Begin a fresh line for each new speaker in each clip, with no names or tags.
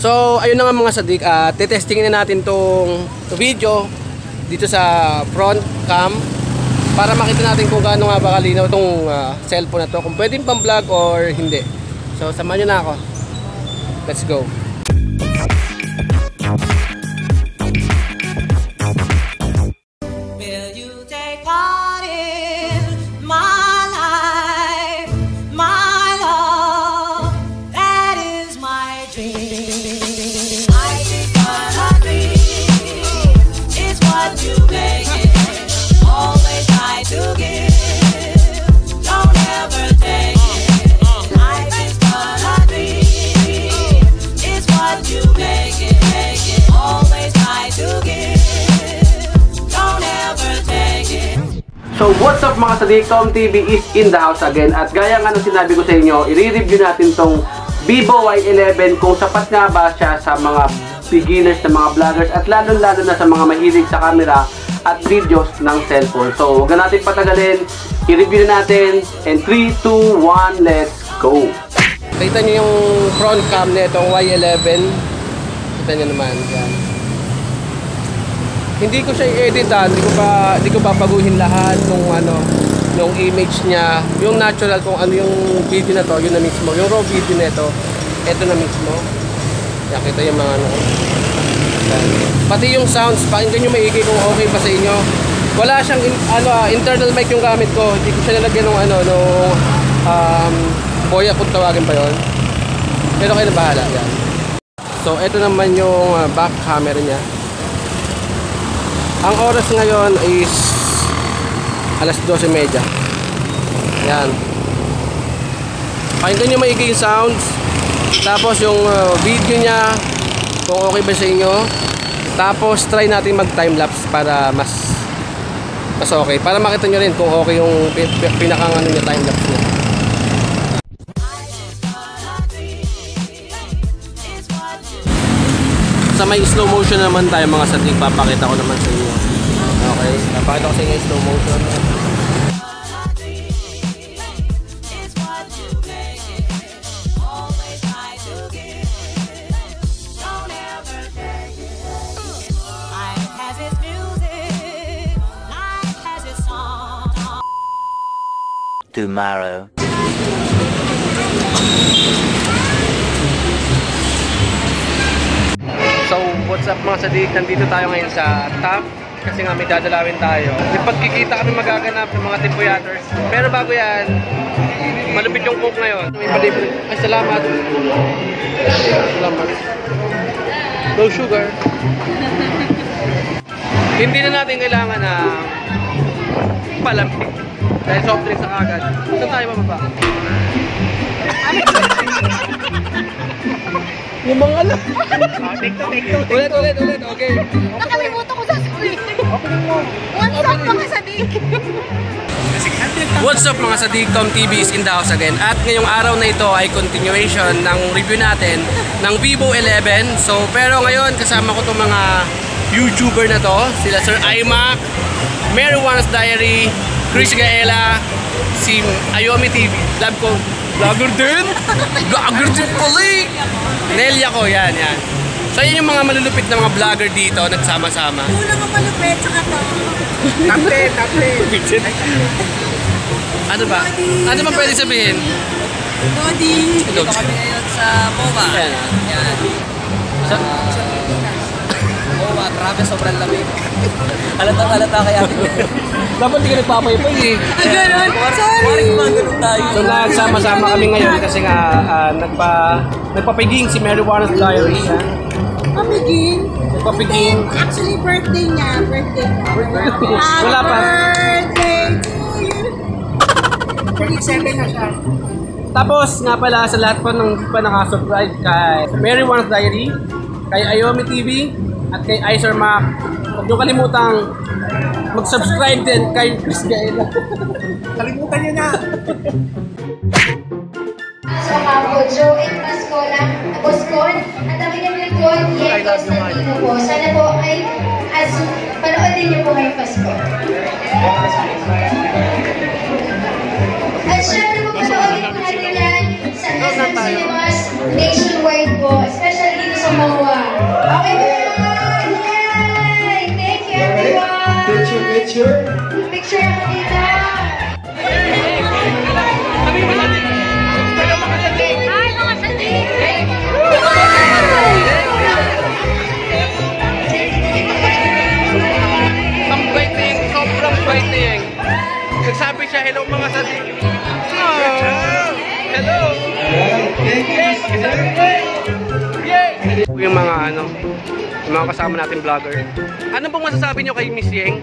So, ayun na nga mga sadik, tetestingin na natin tong video dito sa front cam para makita natin kung gaano nga ba kalinaw itong cellphone na to, kung pwedeng pang vlog or hindi. So, samahan nyo na ako. Let's go.
Will you take part in my life, my love? That is my dream. I think what I dream is what you make it. Always try to give, don't ever take it. I think what I dream is what you make it. Always try to give, don't ever take it.
So what's up mga sadik, Tom TV is in the house again. At gaya nga nung sinabi ko sa inyo, i-review natin tong Vivo Y11 kung sapat nga ba siya sa mga beginners, na mga vloggers, at lalo na sa mga mahilig sa camera at videos ng cellphone. So huwag na natin patagalin, i-review na natin, and 3, 2, 1, let's go! Kita nyo yung front cam na itong Y11. Kita nyo naman yan. Hindi ko siya i-edit, hindi ko papaguhin lahat nung image niya, yung natural, kung ano yung video na to, yun na mismo, yung raw video na ito, ito na mismo. Yan, kita yung mga yan. Pati yung sounds, pakinggan nyo maigi kung okay pa sa inyo. Wala siyang internal mic yung gamit ko, hindi ko siya nalagyan nung boya kung tawagin pa yon. Pero kayo na bahala yan. So ito naman yung back camera niya. Ang oras ngayon is alas 12:30. Yan. Pakinggan nyo maigi yung sounds. Tapos yung video niya, kung okay ba sa inyo. Tapos try natin mag timelapse para mas okay. Para makita nyo rin kung okay yung pinakang niya, timelapse niya. Sa may slow motion naman tayo mga sadik, papakita ko naman sa inyo. Okay, papakita ko sa inyo yung slow motion.
Tomorrow.
So, what's up mga sadik? Nandito tayo ngayon sa top kasi nga may dadalawin tayo. May pagkikita kami magaganap ng mga Timpoyaters. Pero bago yan, malupit yung coke ngayon. May palibre. Ay, salamat. Salamat. No sugar. Hindi na natin kailangan na palamig. Dahil soft drinks ang agad. Saan tayo mababa? Yung mga alam. Ulit. Okay.
Nakalimutan ko sa sulit. What's up mga sadik?
What's up mga sadik, Tom TV is in the house again. At ngayong araw na ito ay continuation ng review natin ng Vivo 11. So pero ngayon kasama ko itong mga YouTuber na to. Sila Sir iMac, Marijuana's Diary, Chris Gaela, si Ayomi TV. Love ko. Vlogger din? Vlogger din pala. Nelia ko, yan. So yan yung mga malulupit na mga vlogger dito, nagsama-sama.
Una ka malupit, saka to.
Top 10. Ano ba? Ano ba pwede sabihin?
Body.
Dito kami ngayon sa MOA.
Yan.
MOA, grabe, sobrang lamig. Halata kaya.
Dapat hindi ka nagpapaypay eh.
Ganun. Sorry.
Parang gumagano'n tayo.
So nagsama-sama kami ngayon kasi nga nagpapiging si Marijuana's Diary.
Pamiging.
Nagpapiging.
Actually, birthday niya.
Wala pa.
Birthday to you. 37 na siya.
Tapos nga pala sa lahat po nung pa nakasubscribe kay Marijuana's Diary, kay Ayomi TV, at kay Icer Mac. Huwag nyo kalimutang mag-subscribe din kay Chris Gaela. Kalimutan nyo na!
So, ako, Joey Pascon, at ang inyong likod, Yen Constantino po. Sana po ay panoodin niyo po ngayong Pasko. At syempre po, panoodin po natin yan sa SM Cinemas nationwide po, especially dito sa Okay na. Yay! Thank you, everyone.
Picture.
Picture ako dito. Hi, mga sadik!
Ang bait na yung, sobrang bait na yung. Nagsabi siya, hello mga sadik. Oh, hello! Yung mga ano, yung mga kasama natin vlogger. Ano pong masasabi nyo kay Miss Yeng?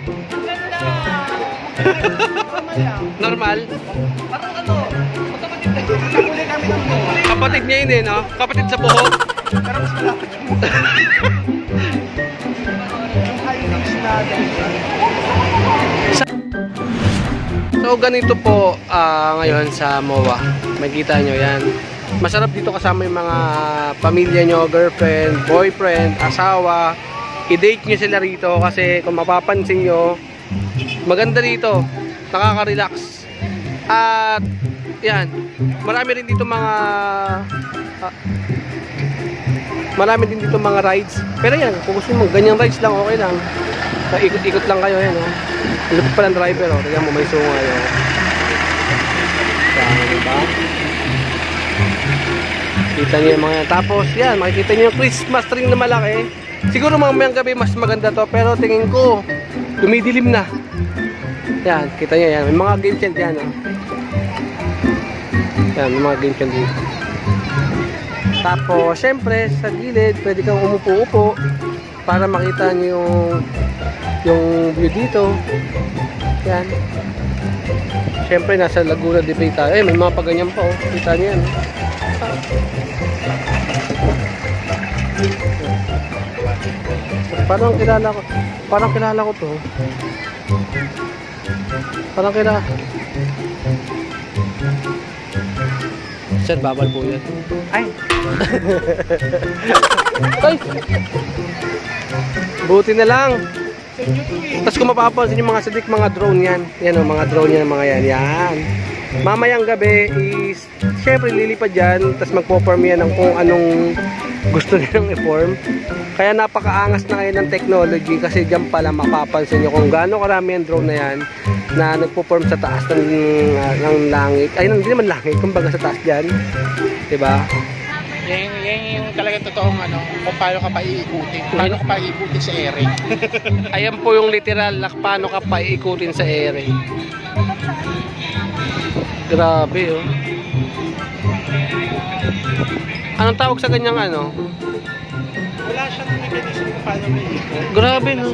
Normal?
Parang ano, magkapatid na yun. Nakuli kami ng buhay.
Kapatid niya yun eh, no? Kapatid sa buhok.
Pero mas malapit yung yung high-mix natin.
So ganito po ngayon sa MOA. Makikita nyo yan. Masarap dito kasama yung mga pamilya nyo, girlfriend, boyfriend, asawa. I-date nyo sila rito kasi kung mapapansin nyo, maganda dito. Nakaka-relax. At yan, marami rin dito mga rides. Pero yan, kung gusto mo, ganyang rides lang, okay lang. Ikot-ikot lang kayo yan, oh. Lupit pa ng driver, oh. Tignan mo, may sunga yun. Yan, diba? Kita niyo yung mga yan. Tapos, yan, makikita niyo yung Christmas tree na malaki. Siguro mamayang gabi mas maganda to, pero tingin ko, dumidilim na. Yan, kita niyo yan. May mga game tent yan, oh. Yan, may mga game tent dito. Tapos, syempre, sa gilid, pwede kang umupo-upo para makita niyo yung view dito. Yan. Syempre, nasa Laguna de Bay tayo. Eh, may mga paganyan pa, oh. Kita niyo yan. Parang kilala ko to. Parang kilala. Sir, babal po yan. Ay! Ay! Buti na lang. Tapos kung mapapansin yung mga sadik, mga drone yan. Yan o, mga drone yan, mga yan. Yan. Mamayang gabi is, syempre lilipad yan. Tapos magpo-form yan ng kung anong gusto nilang i-form. Kaya napakaangas na ngayon ng technology kasi dyan pala mapapansin nyo kung gaano karami yung drone na yan na nagpo-form sa taas ng langit. Ay, hindi naman langit, kumbaga sa taas dyan. Diba?
Yan yung talagang totoong ano, kung paano ka pa iikutin. Paano ka pa iikutin sa ere.
Ayan po yung literal na paano ka pa iikutin sa ere. Grabe, oh. Anong tawag sa ganyang ano?
Wala siyang mechanism kung paano may ikot.
Grabe, no?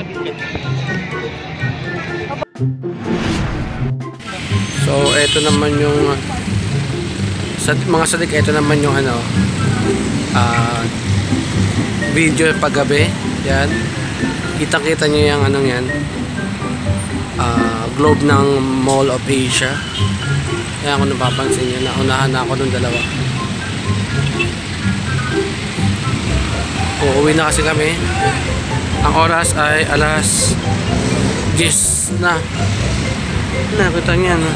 So, eto naman yung sa mga sadik, eto naman yung ano video paggabi. Yan. Kitang-kita nyo yung anong yan, globe ng Mall of Asia. Kaya kung napapansin nyo, naunahan na ako ng dalawa. Uuwi na kasi kami. Ang oras ay alas 10 na. Nakita niya, no?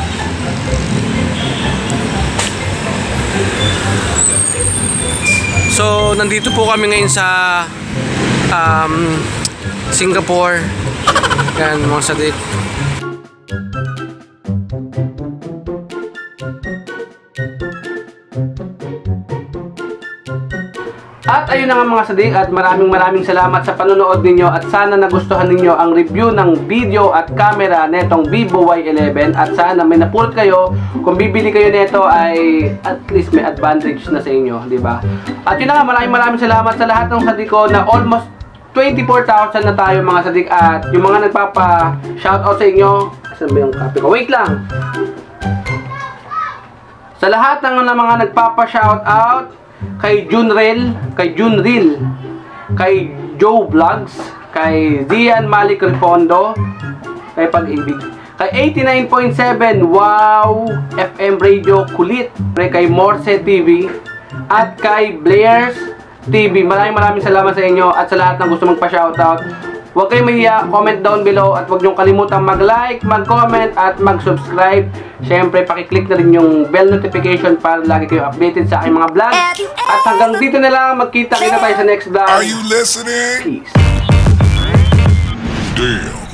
So, nandito po kami ngayon sa Singapore. Yan, mga sadik. At ayun na nga mga sadik, at maraming salamat sa panonood ninyo at sana nagustuhan ninyo ang review ng video at camera netong Vivo Y11 at sana may napulot kayo. Kung bibili kayo nito ay at least may advantage na sa inyo, di ba? At yun na nga, maraming salamat sa lahat ng sadik ko na almost 24,000 na tayo mga sadik, at yung mga nagpapa-shoutout sa inyo, saan ba yung copy ko? Wait lang! Sa lahat ng mga nagpapa-shoutout, kay Junril, kay Joe Vlogs, kay Zian Malik Ripondo, kay Pag-ibig, kay 89.7 Wow FM Radio Kulit, kay Morse TV, at kay Blair's TV. Maraming salamat sa inyo at sa lahat ng gusto magpa-shoutout. Huwag kayong mahiya, comment down below at huwag niyong kalimutan mag-like, mag-comment at mag-subscribe. Siyempre, pakiclick na rin yung bell notification para lagi kayo updated sa aking mga vlog. At hanggang dito na lang, magkita-kita tayo sa next vlog.
Are you listening?
Peace.
Damn.